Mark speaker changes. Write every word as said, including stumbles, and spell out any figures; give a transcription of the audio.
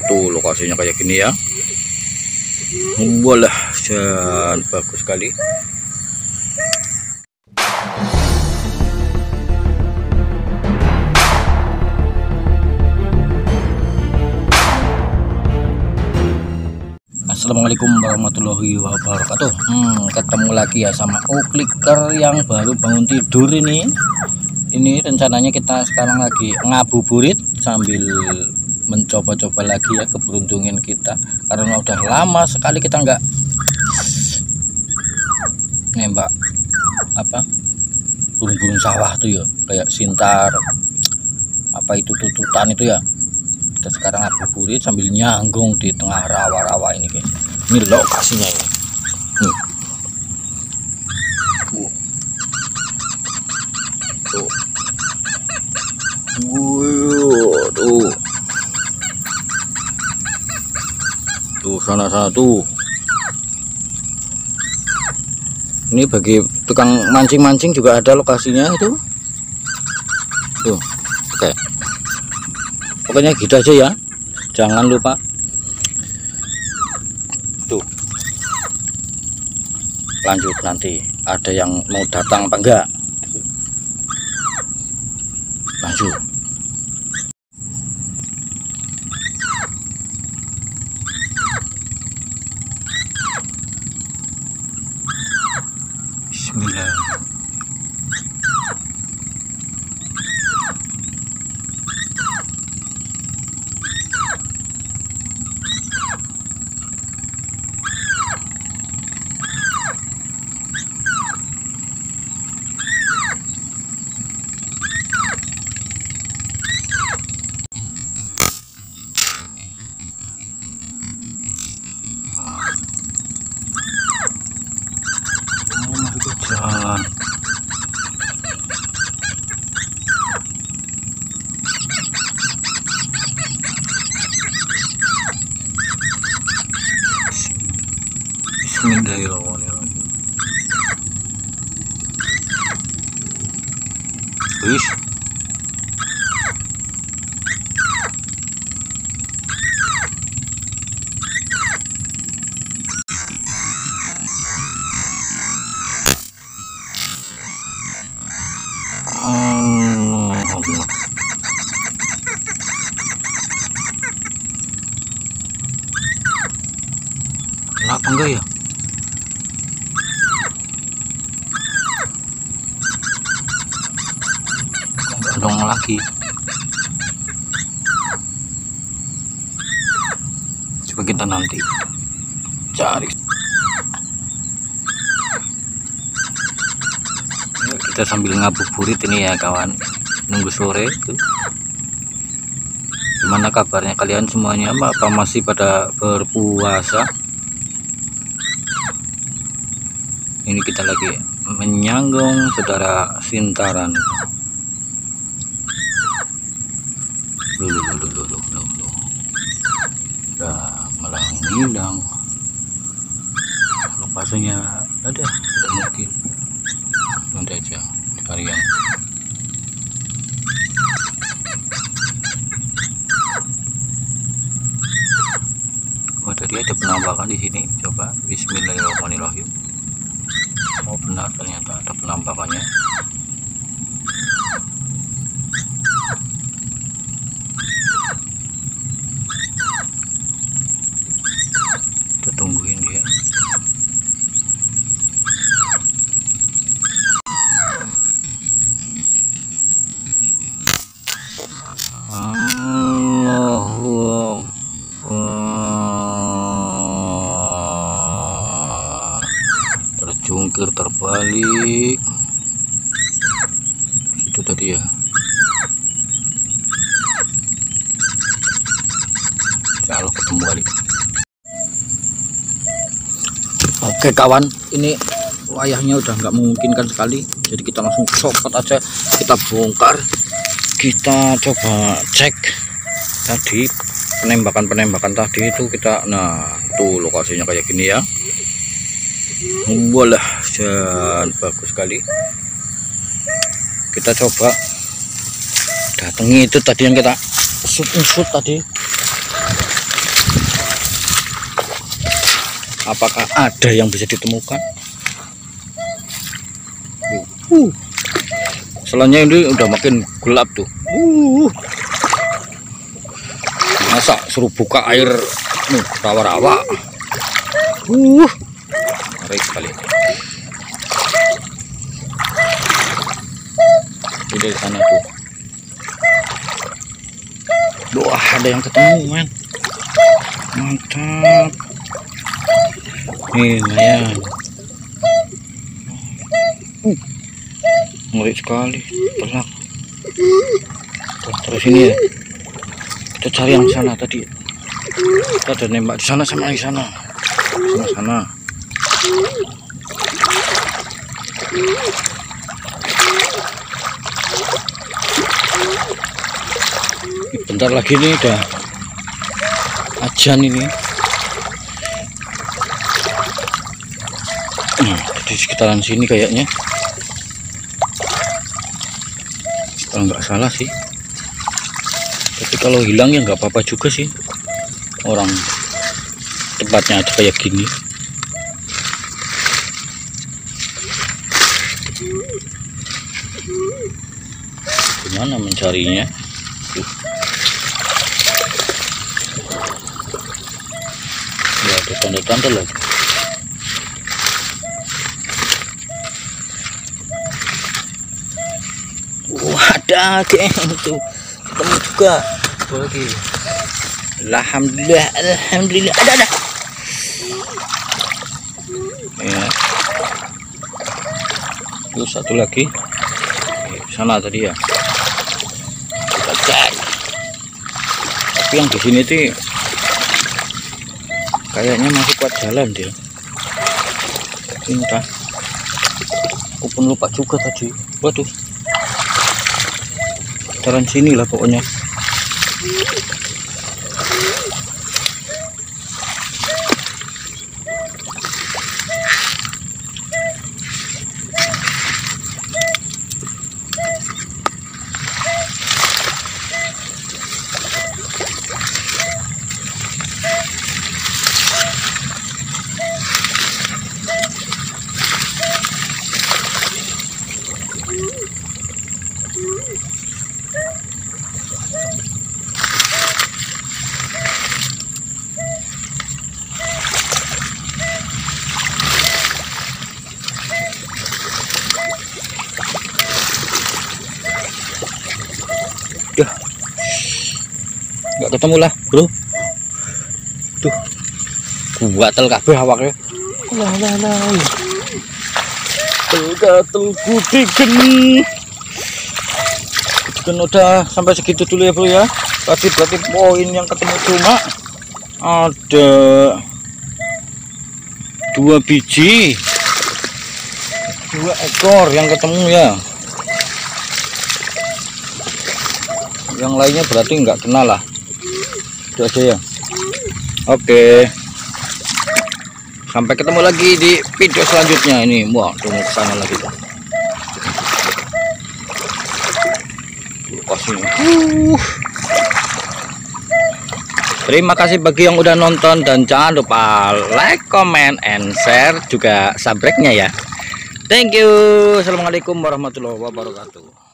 Speaker 1: tuh lokasinya kayak gini ya. Walah, dan bagus sekali. Assalamualaikum warahmatullahi wabarakatuh. Hmm, ketemu lagi ya sama Ukliker yang baru bangun tidur ini. Ini rencananya kita sekarang lagi ngabuburit sambil mencoba-coba lagi ya keberuntungan kita, karena udah lama sekali kita nggak nembak apa burung-burung sawah tuh ya, kayak sintar apa itu tututan itu ya. Kita sekarang ngabuburit sambil nyanggung di tengah rawa-rawa ini guys. Ini lokasinya ini. Nih. Tuh. Tuh. Wuh, tuh. Tuh sana-sana tuh. Ini bagi tukang mancing-mancing juga ada lokasinya itu. Tuh. Oke. Pokoknya gitu aja ya. Jangan lupa. Tuh. Lanjut nanti. Ada yang mau datang apa enggak? Lanjut. Bismillah. Jalan. Bismillahirrahmanirrahim. Wis. Kenapa enggak ya? Dong lagi. Coba kita nanti cari. Kita sambil ngabuburit ini ya kawan, nunggu sore tuh. Gimana kabarnya kalian semuanya? Apa masih pada berpuasa? Ini kita lagi menyanggung saudara sintaran. Dulu dulu dulu dulu. Udah malah hilang. Lokasinya ada, tidak mungkin. Nanti aja cari yang oh tadi ada penampakan di sini. Coba Bismillahirrahmanirrahim. Oh benar, ternyata ada penampakannya. Kita tungguin dia. Allahu terjungkir terbalik itu tadi ya. Kalau ketemu balik. Oke kawan, ini wayahnya udah nggak memungkinkan sekali, jadi kita langsung copot aja, kita bongkar, kita coba cek tadi penembakan-penembakan tadi itu kita. Nah tuh lokasinya kayak gini ya. Walah, dan bagus sekali. Kita coba datangi itu tadi yang kita usut-usut tadi. apakah ada yang bisa ditemukan. uh. Selanjutnya ini udah makin gelap tuh. uh. Masa suruh buka air nih rawa-rawa. uh. Ngeri sekali. Itu dari sana tuh. Wah, ada yang ketemu, men. Mantap. Nih, lumayan. Uh, ngeri sekali. Telak. Terus ini ya. Kita cari yang sana tadi. Kita ada nembak di sana sama di sana. Sana sana. Bentar lagi nih udah ajan ini. Nah, di sekitaran sini kayaknya, kalau nggak salah sih. Tapi kalau hilang ya nggak apa-apa juga sih. Orang tempatnya aja kayak gini. Gimana mencarinya? Tuh. Ya, ada tanda-tanda loh. Wah, ada geng tuh. Ketemu juga. Lagi. Alhamdulillah, alhamdulillah ada ada. Ya. Terus satu lagi. Di sana tadi ya. Kita cek. Tapi yang di sini tuh kayaknya masih kuat jalan dia. Entah. Aku pun lupa juga tadi. Waduh. Sekitaran sini lah pokoknya. Ya, nggak ketemu lah, bro. Tuh, gatel kabeh awaknya. Lah lah lah. Gatel gudigen. Dan udah sampai segitu dulu ya, bro ya. Tadi berarti poin yang ketemu cuma ada dua biji, dua ekor yang ketemu ya. Yang lainnya berarti nggak kenal lah. Itu aja ya. Oke, sampai ketemu lagi di video selanjutnya. Ini wah, tunggu ke sana lagi tuh. Uh. Terima kasih bagi yang udah nonton, dan jangan lupa like, comment, and share juga subscribe-nya ya. Thank you. Assalamualaikum warahmatullahi wabarakatuh.